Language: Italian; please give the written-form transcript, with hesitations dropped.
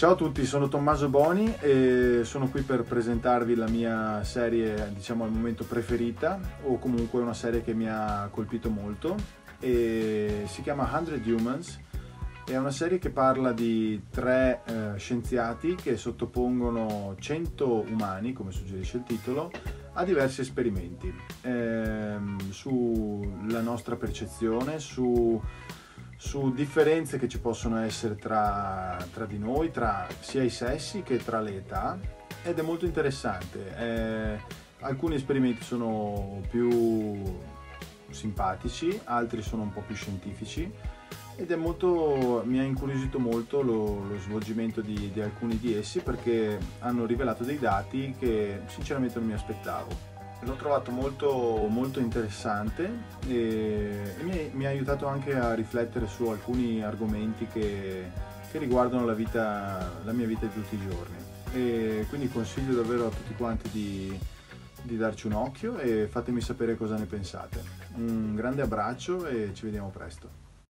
Ciao a tutti, sono Tommaso Boni e sono qui per presentarvi la mia serie, diciamo al momento preferita, o comunque una serie che mi ha colpito molto, e si chiama 100 Humans. È una serie che parla di tre scienziati che sottopongono 100 umani, come suggerisce il titolo, a diversi esperimenti sulla nostra percezione, su differenze che ci possono essere tra di noi, tra sia i sessi che tra le età, ed è molto interessante. Alcuni esperimenti sono più simpatici, altri sono un po' più scientifici, ed mi ha incuriosito molto lo svolgimento di alcuni di essi, perché hanno rivelato dei dati che sinceramente non mi aspettavo. L'ho trovato molto interessante e mi ha aiutato anche a riflettere su alcuni argomenti che riguardano la mia vita di tutti i giorni. E quindi consiglio davvero a tutti quanti di darci un occhio e fatemi sapere cosa ne pensate. Un grande abbraccio e ci vediamo presto.